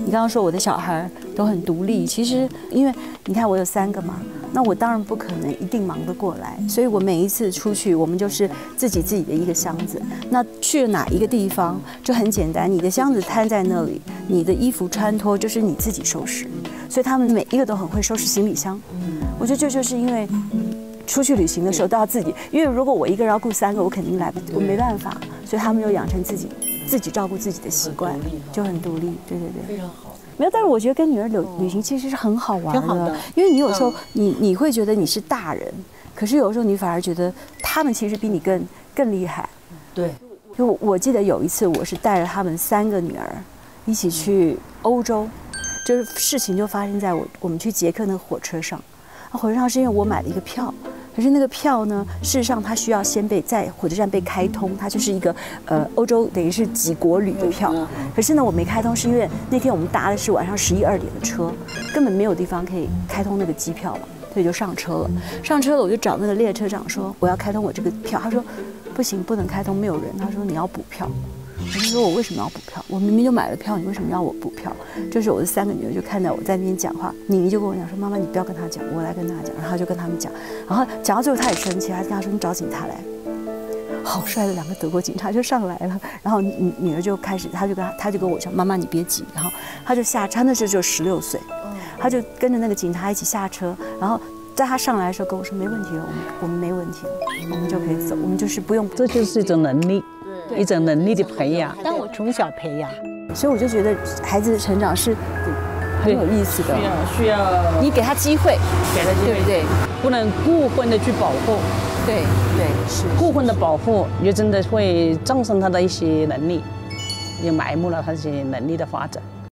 你刚刚说我的小孩都很独立，其实因为你看我有3个嘛，那我当然不可能一定忙得过来，所以我每一次出去，我们就是自己的一个箱子。那去了哪一个地方就很简单，你的箱子摊在那里，你的衣服穿脱就是你自己收拾，所以他们每一个都很会收拾行李箱。我觉得这就是因为出去旅行的时候都要自己，因为如果我一个人要顾3个，我肯定我没办法，所以他们就养成自己照顾自己的习惯，就很独立。对对对，非常好。没有，但是我觉得跟女儿旅行其实是很好玩的，因为你有时候你会觉得你是大人，可是有时候你反而觉得他们其实比你更厉害。 对， 就我记得有一次我是带着他们3个女儿一起去欧洲，就是事情就发生在我们去捷克那个火车上。火车上是因为我买了一个票，可是那个票呢，事实上它需要先在火车站被开通，它就是一个欧洲等于是几国旅的票。可是呢，我没开通，是因为那天我们搭的是晚上11、2点的车，根本没有地方可以开通那个机票嘛，所以就上车了。上车了，我就找那个列车长说我要开通我这个票，他说不行，不能开通，没有人。他说你要补票。我就说我为什么要补票？我明明就买了票，你为什么要我补票？就是我的3个女儿就看到我在那边讲话，妮妮就跟我讲说：“妈妈，你不要跟她讲，我来跟她讲。”然后她就跟他们讲，然后讲到最后她也生气，她跟她说：“你找警察来。”好帅的2个德国警察就上来了，然后女儿就开始，她就跟我讲：“妈妈你别急。”然后她就下车，她那时候只有16岁，她就跟着那个警察一起下车，然后在她上来的时候跟我说：“没问题了，我们没问题了，我们就可以走，我们就是不用。” 这就是一种能力。一种能力的培养， 但我从小培养， 所以我就觉得孩子的成长是很有意思的。 需要你给他机会， 给他机会， 对不对？ 不能过分的去保护。 对对是。 过分的保护，也真的会葬送他的一些能力，也埋没了他一些能力的发展。